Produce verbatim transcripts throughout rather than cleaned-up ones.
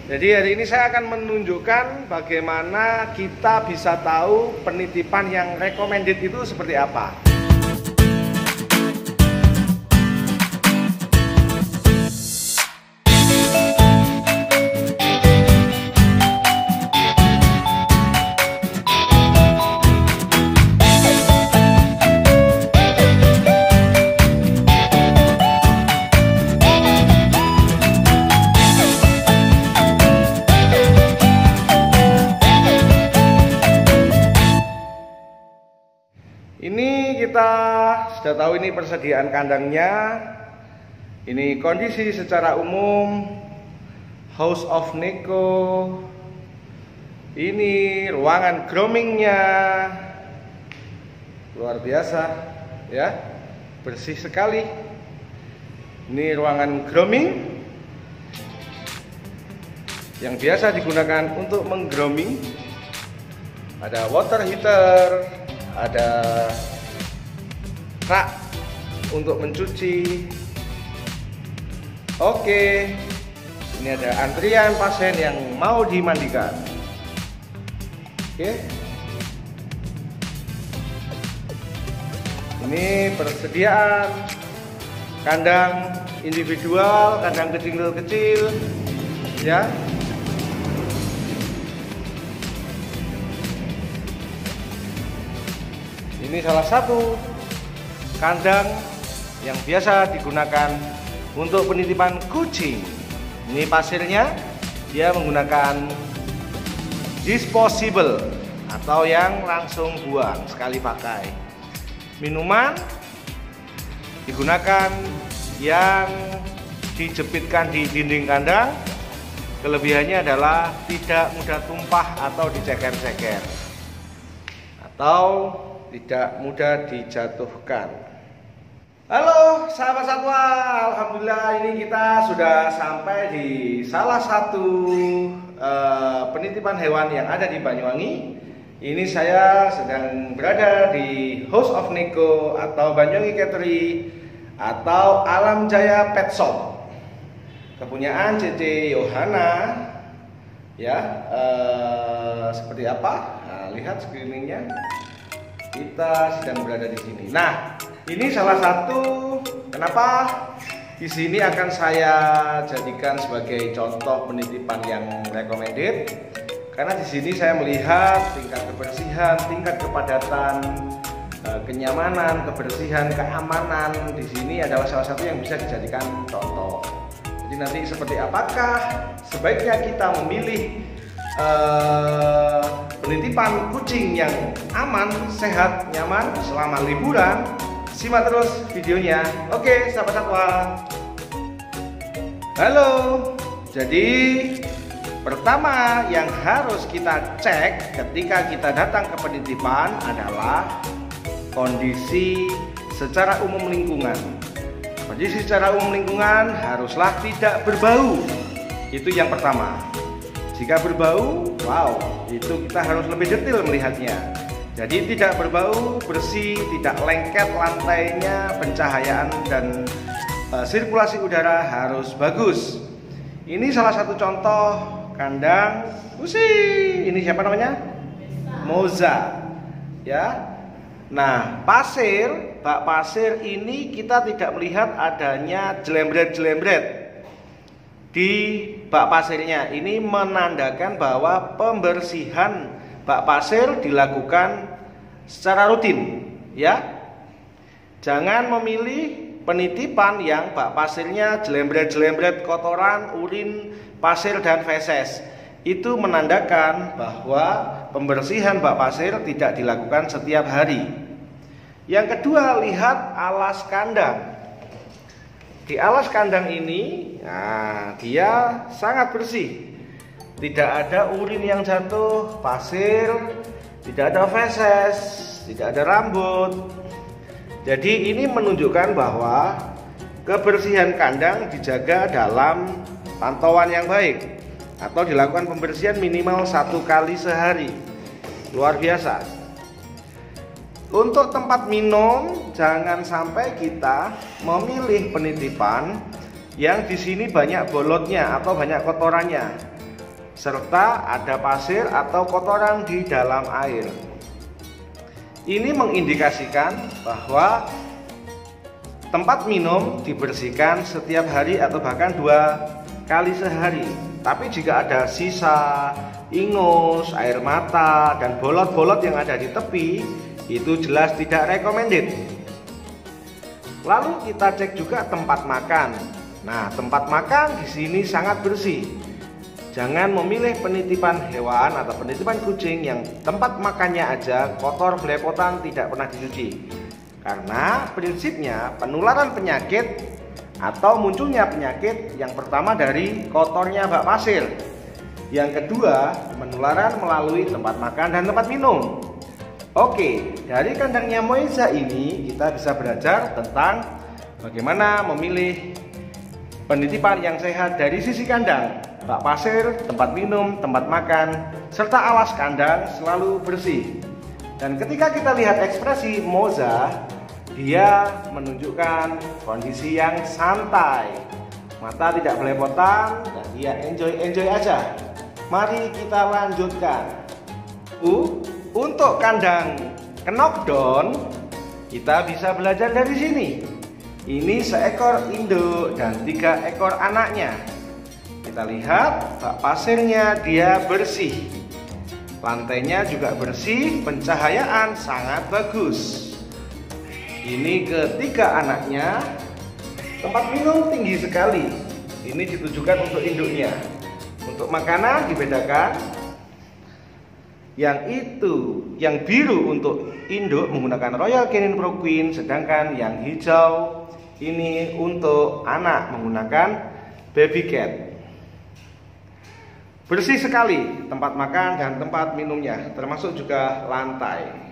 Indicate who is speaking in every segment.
Speaker 1: Jadi hari ini saya akan menunjukkan bagaimana kita bisa tahu penitipan yang recommended itu seperti apa. Ini kita sudah tahu ini persediaan kandangnya. Ini kondisi secara umum House of Neko. Ini ruangan groomingnya, luar biasa ya, bersih sekali. Ini ruangan grooming yang biasa digunakan untuk menggrooming. Ada water heater, ada rak untuk mencuci. Oke, ini ada antrian pasien yang mau dimandikan. Oke, ini persediaan kandang individual, kandang kecil-kecil ya. Ini salah satu kandang yang biasa digunakan untuk penitipan kucing. Ini pasirnya, dia menggunakan disposable atau yang langsung buang sekali pakai. Minuman digunakan yang dijepitkan di dinding kandang. Kelebihannya adalah tidak mudah tumpah atau diceker-ceker atau tidak mudah dijatuhkan. Halo sahabat satwa, alhamdulillah ini kita sudah sampai di salah satu uh, penitipan hewan yang ada di Banyuwangi. Ini saya sedang berada di House of Neko atau Banyuwangi Cattery atau Alam Jaya Pet Shop, kepunyaan C C Yohana ya. Uh, seperti apa? Nah, lihat screeningnya. Kita sedang berada di sini. Nah, ini salah satu kenapa di sini akan saya jadikan sebagai contoh penitipan yang recommended. Karena di sini saya melihat tingkat kebersihan, tingkat kepadatan, kenyamanan, kebersihan, keamanan di sini adalah salah satu yang bisa dijadikan contoh. Jadi nanti seperti apakah sebaiknya kita memilih uh, penitipan kucing yang aman, sehat, nyaman selama liburan. Simak terus videonya. Oke sahabat satwa. Halo. Jadi pertama yang harus kita cek ketika kita datang ke penitipan adalah kondisi secara umum lingkungan. Kondisi secara umum lingkungan haruslah tidak berbau. Itu yang pertama. Jika berbau, wow, itu kita harus lebih detail melihatnya. Jadi tidak berbau, bersih, tidak lengket lantainya, pencahayaan dan e, sirkulasi udara harus bagus. Ini salah satu contoh kandang Usi. Ini siapa namanya? Moza. Ya. Nah, pasir, bak pasir ini kita tidak melihat adanya jelembret-jelembret di bak pasirnya. Ini menandakan bahwa pembersihan bak pasir dilakukan secara rutin ya. Jangan memilih penitipan yang bak pasirnya jelembret-jelembret kotoran, urin, pasir dan feses. Itu menandakan bahwa pembersihan bak pasir tidak dilakukan setiap hari. Yang kedua, lihat alas kandang. Di alas kandang ini, nah, dia sangat bersih. Tidak ada urin yang jatuh, pasir, tidak ada feses, tidak ada rambut. Jadi ini menunjukkan bahwa kebersihan kandang dijaga dalam pantauan yang baik atau dilakukan pembersihan minimal satu kali sehari. Luar biasa. Untuk tempat minum, jangan sampai kita memilih penitipan yang di sini banyak bolotnya atau banyak kotorannya. serta ada pasir atau kotoran di dalam air. Ini mengindikasikan bahwa tempat minum dibersihkan setiap hari atau bahkan dua kali sehari. Tapi jika ada sisa, ingus, air mata, dan bolot-bolot yang ada di tepi, itu jelas tidak recommended. Lalu kita cek juga tempat makan. Nah, tempat makan di sini sangat bersih. Jangan memilih penitipan hewan atau penitipan kucing yang tempat makannya aja kotor belepotan tidak pernah dicuci. Karena prinsipnya penularan penyakit atau munculnya penyakit yang pertama dari kotornya bak pasir. Yang kedua, penularan melalui tempat makan dan tempat minum. Oke, dari kandangnya Moeza ini kita bisa belajar tentang bagaimana memilih penitipan yang sehat dari sisi kandang, bak pasir, tempat minum, tempat makan, serta alas kandang selalu bersih. Dan ketika kita lihat ekspresi Moza, dia menunjukkan kondisi yang santai, mata tidak belepotan, dan dia enjoy-enjoy aja. Mari kita lanjutkan. Uh, untuk kandang knockdown, kita bisa belajar dari sini. Ini seekor induk dan tiga ekor anaknya. Kita lihat bak pasirnya dia bersih, lantainya juga bersih, pencahayaan sangat bagus. Ini ketiga anaknya, tempat minum tinggi sekali. Ini ditujukan untuk induknya. Untuk makanan dibedakan. Yang itu, yang biru untuk induk menggunakan Royal Canin Pro Queen, sedangkan yang hijau ini untuk anak menggunakan Baby Cat. Bersih sekali tempat makan dan tempat minumnya, termasuk juga lantai.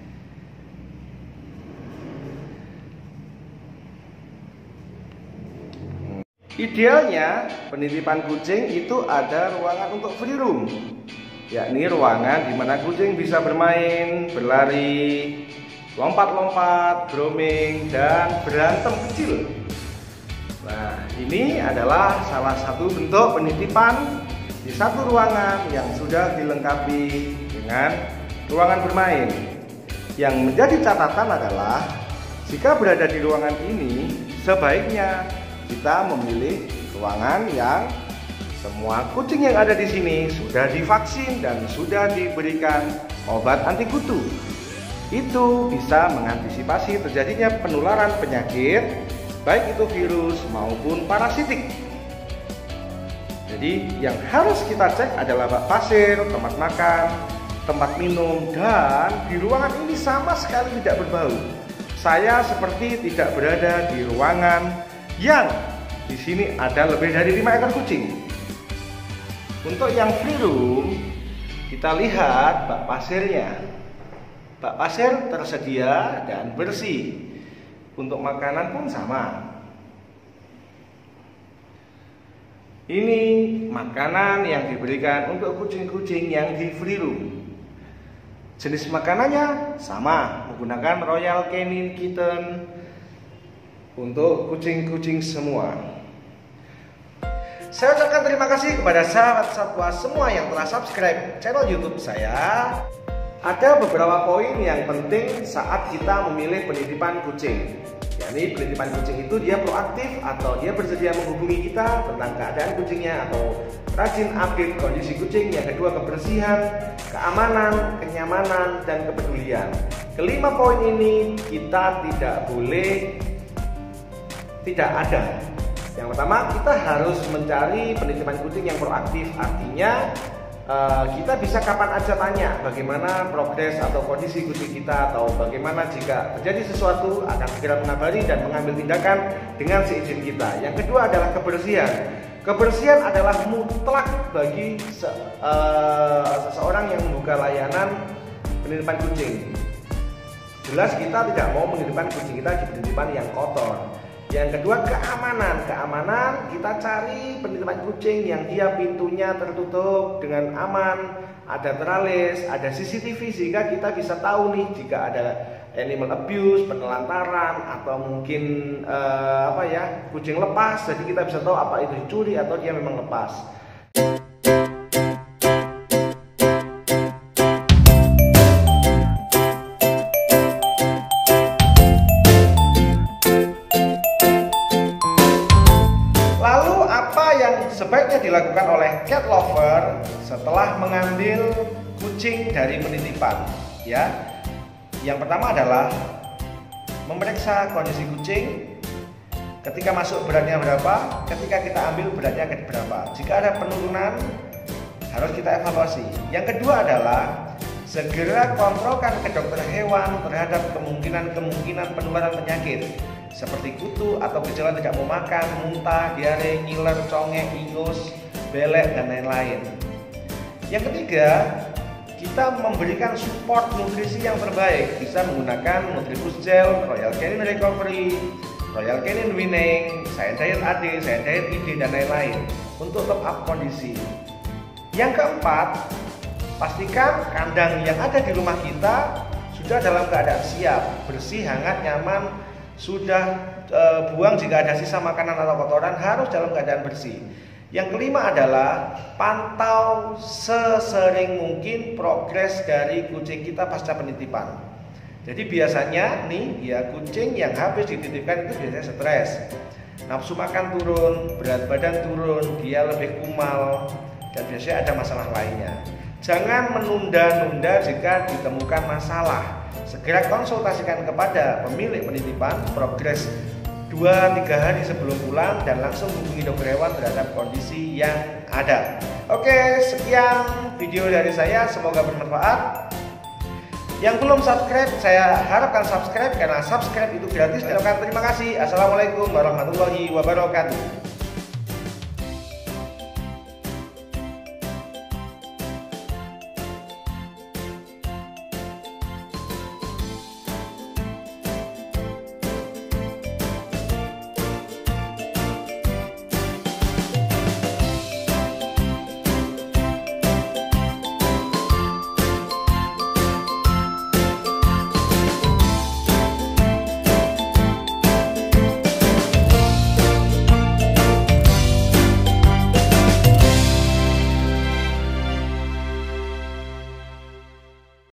Speaker 1: Idealnya penitipan kucing itu ada ruangan untuk free room, yakni ruangan di mana kucing bisa bermain, berlari, lompat-lompat, grooming, dan berantem kecil. Nah, ini adalah salah satu bentuk penitipan di satu ruangan yang sudah dilengkapi dengan ruangan bermain. Yang menjadi catatan adalah jika berada di ruangan ini, sebaiknya kita memilih ruangan yang semua kucing yang ada di sini sudah divaksin dan sudah diberikan obat anti kutu. Itu bisa mengantisipasi terjadinya penularan penyakit, baik itu virus maupun parasitik. Jadi yang harus kita cek adalah bak pasir, tempat makan, tempat minum, dan di ruangan ini sama sekali tidak berbau. Saya seperti tidak berada di ruangan yang di sini ada lebih dari lima ekor kucing. Untuk yang free room, kita lihat bak pasirnya. Bak pasir tersedia dan bersih. Untuk makanan pun sama. Ini makanan yang diberikan untuk kucing-kucing yang di free room. Jenis makanannya sama, menggunakan Royal Canin Kitten untuk kucing-kucing semua. Saya ucapkan terima kasih kepada sahabat satwa semua yang telah subscribe channel YouTube saya. Ada beberapa poin yang penting saat kita memilih penitipan kucing. Yakni penitipan kucing itu dia proaktif atau dia bersedia menghubungi kita tentang keadaan kucingnya atau rajin update kondisi kucing. Yang kedua, kebersihan, keamanan, kenyamanan, dan kepedulian. Kelima poin ini kita tidak boleh tidak ada. Yang pertama, kita harus mencari penitipan kucing yang proaktif. Artinya uh, kita bisa kapan aja tanya bagaimana progres atau kondisi kucing kita, atau bagaimana jika terjadi sesuatu akan segera mengabari dan mengambil tindakan dengan seizin kita. Yang kedua adalah kebersihan. Kebersihan adalah mutlak bagi se uh, seseorang yang membuka layanan penitipan kucing. Jelas kita tidak mau menitipkan kucing kita di penitipan yang kotor. Yang kedua, keamanan. Keamanan, kita cari penitipan kucing yang dia pintunya tertutup dengan aman, ada teralis, ada C C T V, sehingga kita bisa tahu nih jika ada animal abuse, penelantaran, atau mungkin eh, apa ya, kucing lepas. Jadi kita bisa tahu apa itu dicuri atau dia memang lepas. dilakukan oleh cat lover setelah mengambil kucing dari penitipan, ya. Yang pertama adalah memeriksa kondisi kucing. Ketika masuk beratnya berapa, ketika kita ambil beratnya berapa. Jika ada penurunan, harus kita evaluasi. Yang kedua adalah segera kontrolkan ke dokter hewan terhadap kemungkinan-kemungkinan penularan penyakit seperti kutu atau gejala tidak mau makan, muntah, diare, ngiler, congek, ingus, belek, dan lain-lain. Yang ketiga, kita memberikan support nutrisi yang terbaik, bisa menggunakan Nutribus Gel, Royal Canin Recovery, Royal Canin Winning, Science Diet A D, Science Diet I D, dan lain-lain untuk top up kondisi. Yang keempat, pastikan kandang yang ada di rumah kita sudah dalam keadaan siap, bersih, hangat, nyaman, sudah e, buang jika ada sisa makanan atau kotoran harus dalam keadaan bersih. Yang kelima adalah pantau sesering mungkin progres dari kucing kita pasca penitipan. Jadi biasanya nih ya, kucing yang habis dititipkan itu biasanya stres, nafsu makan turun, berat badan turun, dia lebih kumal, dan biasanya ada masalah lainnya. Jangan menunda-nunda jika ditemukan masalah. Segera konsultasikan kepada pemilik penitipan progres dua tiga hari sebelum pulang dan langsung hubungi dokter hewan terhadap kondisi yang ada. Oke, sekian video dari saya, semoga bermanfaat. Yang belum subscribe, saya harapkan subscribe karena subscribe itu gratis. Terima kasih. Assalamualaikum warahmatullahi wabarakatuh.